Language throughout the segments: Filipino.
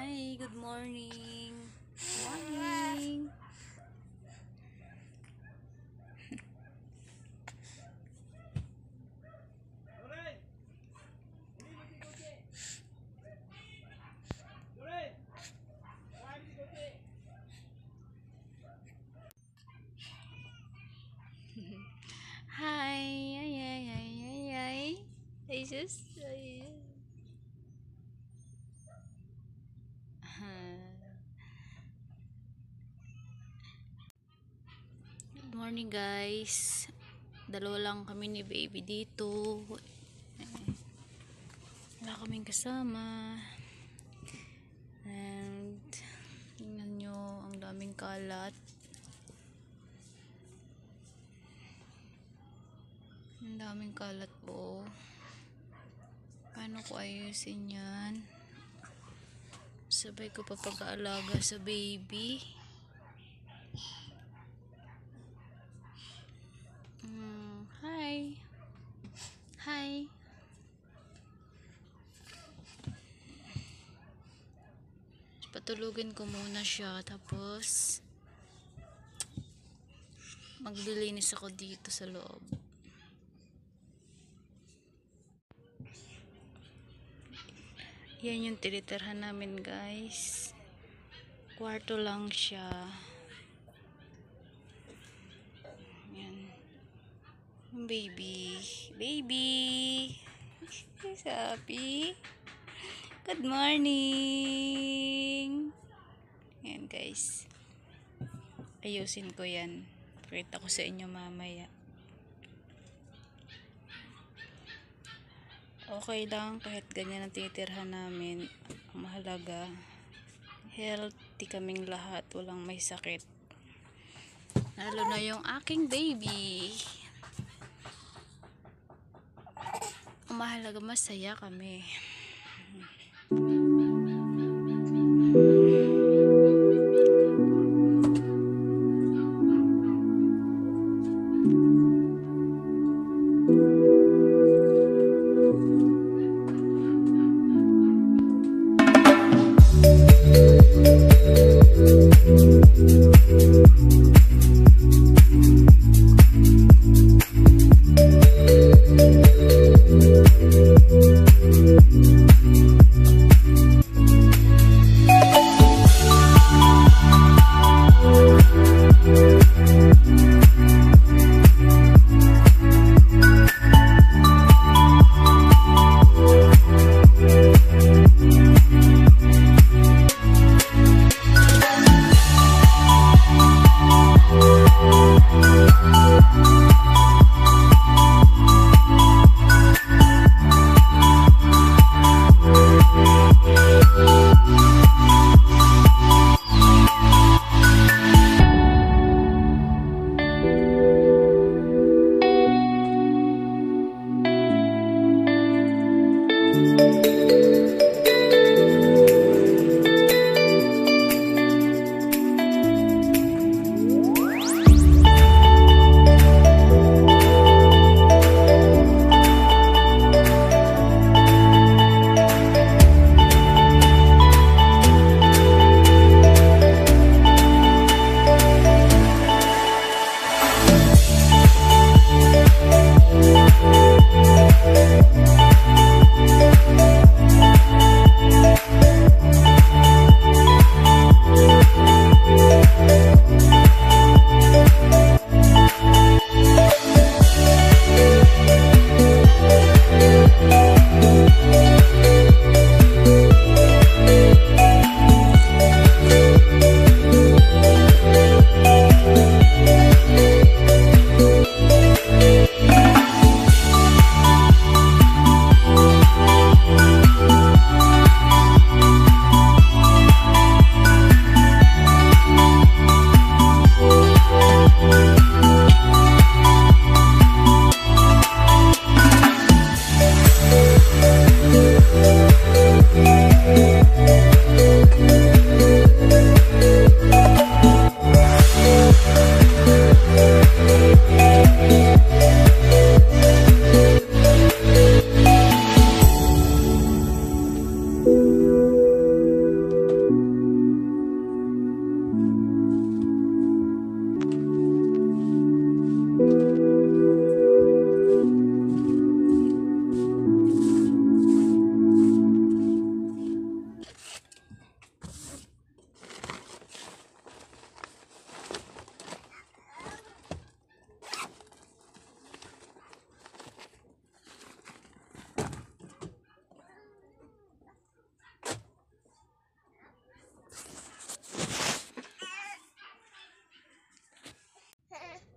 Hi, good morning. Morning. Hi. Ay, ay, ay, ay, ay. Ay, sus. Ay. Good morning, guys. Dalawa lang kami ni baby dito. Wala kaming kasama. And tingnan nyo, ang daming kalat. Ang daming kalat po. Paano ko ayusin yan? Sabay ko pa pag-aalaga sa baby. Hi. Hi. Patulugin ko muna siya, tapos maglilinis ako dito sa loob. Yan yung tinitirhan namin, guys. Kwarto lang siya. Yan. Baby. Baby. Sabi. Good morning. Yan, guys. Ayusin ko yan. Pakita ko sa inyo mamaya. Okay lang kahit ganyan ang tinitirhan namin. Ang mahalaga, healthy kaming lahat, walang may sakit, lalo na yung aking baby. Ang mahalaga, masaya kami.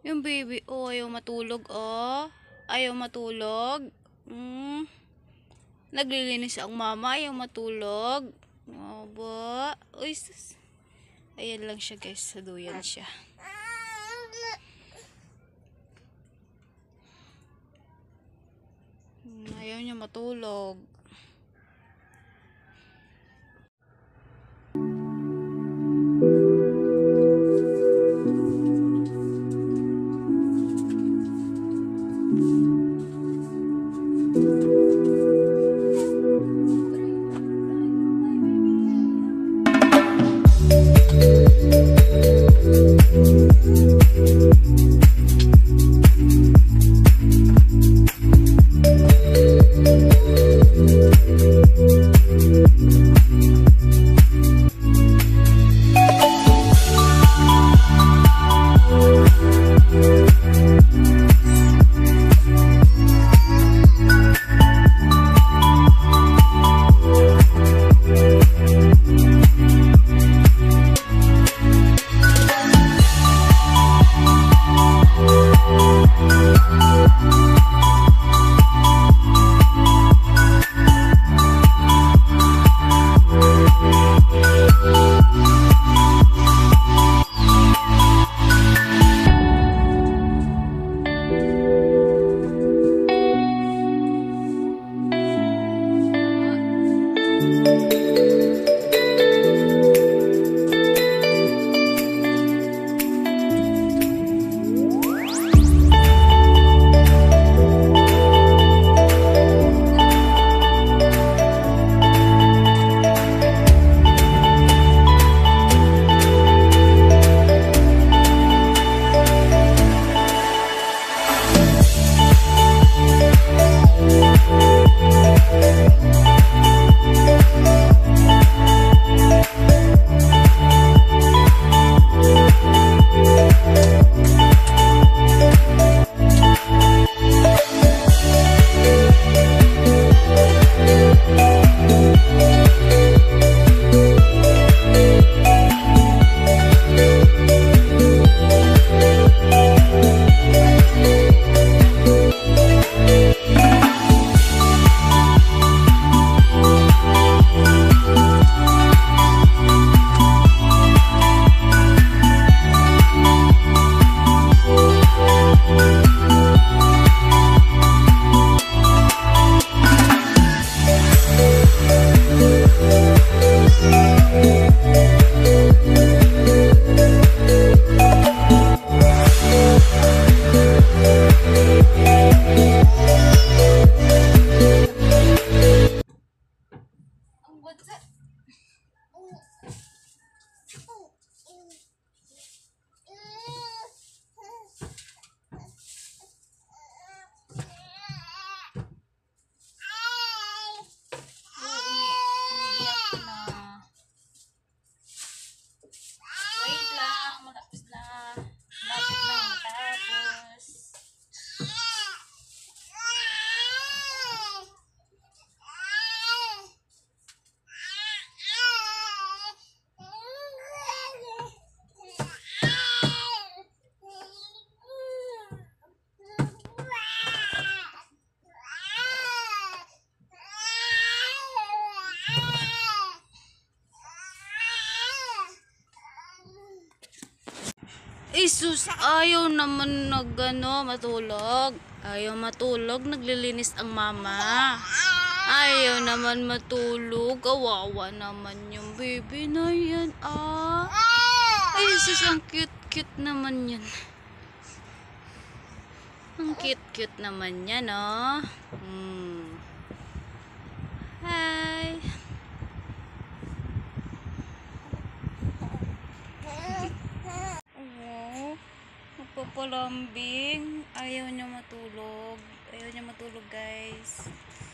Yung baby, oh, ayaw matulog, oh. Ayaw matulog. Naglilinis ang mama, ayaw matulog. Aba. Uy, sus. Ayan lang siya, guys. Saduyan siya. Ayaw niya matulog. Isus, ayaw naman matulog. Ayaw matulog, naglilinis ang mama. Ayaw naman matulog. Kawawa naman yung baby na yan, ah. Ay, Isus, ang cute-cute naman yan. Ang cute-cute naman yan, oh. Hi. Nagpapalambing. Ayaw niya matulog. Ayaw niya matulog, guys.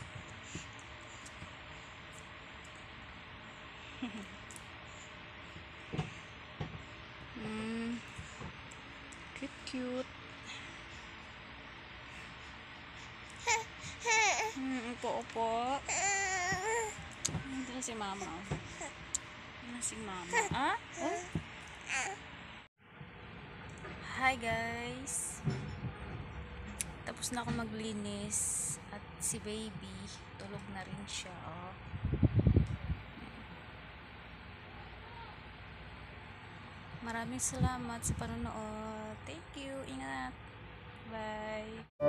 Cute. Upo. Ito na si mama. Ah? Oh? Hi guys! Tapos na ako maglinis at si baby tulog na rin siya. Oh. Maraming salamat sa panonood. Thank you. Ingat. Bye.